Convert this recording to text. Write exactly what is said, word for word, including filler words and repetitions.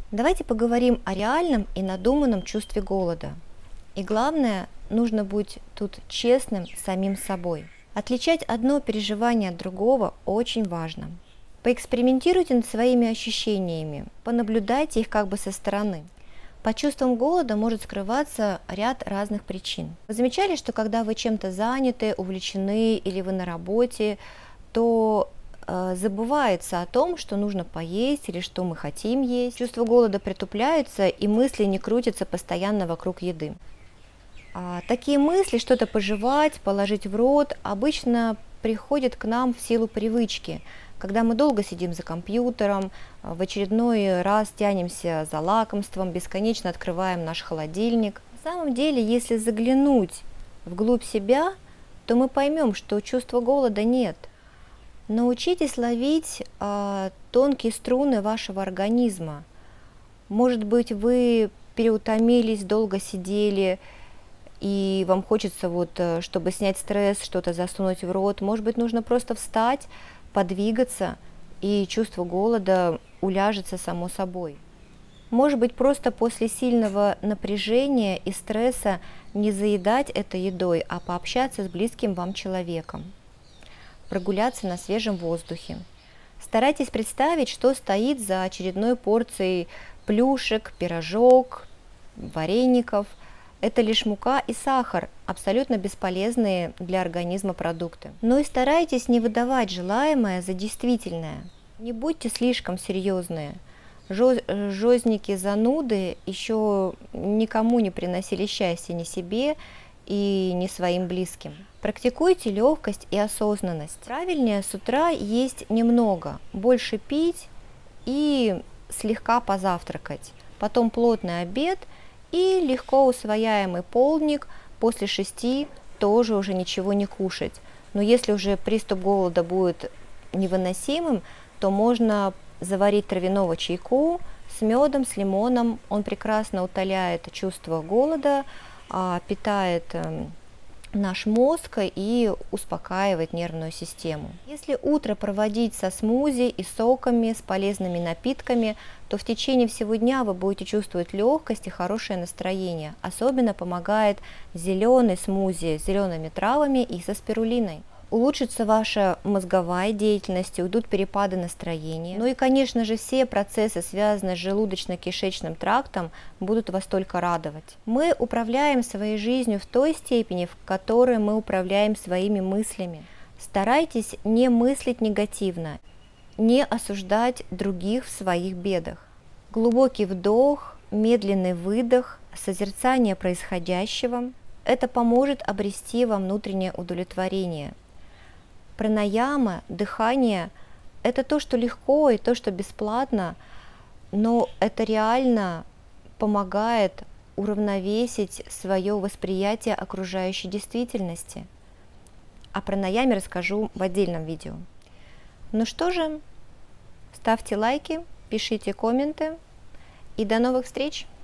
Давайте поговорим о реальном и надуманном чувстве голода. И главное, нужно быть тут честным с самим собой. Отличать одно переживание от другого очень важно. Поэкспериментируйте над своими ощущениями, понаблюдайте их как бы со стороны. Под чувством голода может скрываться ряд разных причин. Вы замечали, что когда вы чем-то заняты, увлечены или вы на работе, то э, забывается о том, что нужно поесть или что мы хотим есть. Чувство голода притупляется, и мысли не крутятся постоянно вокруг еды. А такие мысли, что-то пожевать, положить в рот, обычно приходят к нам в силу привычки. Когда мы долго сидим за компьютером, в очередной раз тянемся за лакомством, бесконечно открываем наш холодильник. На самом деле, если заглянуть вглубь себя, то мы поймем, что чувства голода нет. Научитесь ловить э, тонкие струны вашего организма. Может быть, вы переутомились, долго сидели, и вам хочется, вот, чтобы снять стресс, что-то засунуть в рот. Может быть, нужно просто встать, подвигаться, и чувство голода уляжется само собой. Может быть, просто после сильного напряжения и стресса не заедать это едой, а пообщаться с близким вам человеком, прогуляться на свежем воздухе. Старайтесь представить, что стоит за очередной порцией плюшек, пирожок, вареников. Это лишь мука и сахар, абсолютно бесполезные для организма продукты. Но и старайтесь не выдавать желаемое за действительное. Не будьте слишком серьезные. Жозники, зануды еще никому не приносили счастья, ни себе и ни своим близким. Практикуйте легкость и осознанность. Правильнее с утра есть немного, больше пить и слегка позавтракать. Потом плотный обед и легко усвояемый полдник, после шести тоже уже ничего не кушать. Но если уже приступ голода будет невыносимым, то можно заварить травяного чайку с медом, с лимоном. Он прекрасно утоляет чувство голода, питает наш мозг и успокаивает нервную систему. Если утро проводить со смузи и соками, с полезными напитками, то в течение всего дня вы будете чувствовать легкость и хорошее настроение. Особенно помогает зеленый смузи с зелеными травами и со спирулиной. Улучшится ваша мозговая деятельность, уйдут перепады настроения. Ну и, конечно же, все процессы, связанные с желудочно-кишечным трактом, будут вас только радовать. Мы управляем своей жизнью в той степени, в которой мы управляем своими мыслями. Старайтесь не мыслить негативно, не осуждать других в своих бедах. Глубокий вдох, медленный выдох, созерцание происходящего – это поможет обрести вам внутреннее удовлетворение. Пранаяма, дыхание – это то, что легко и то, что бесплатно, но это реально помогает уравновесить свое восприятие окружающей действительности. О пранаяме расскажу в отдельном видео. Ну что же, ставьте лайки, пишите комменты и до новых встреч!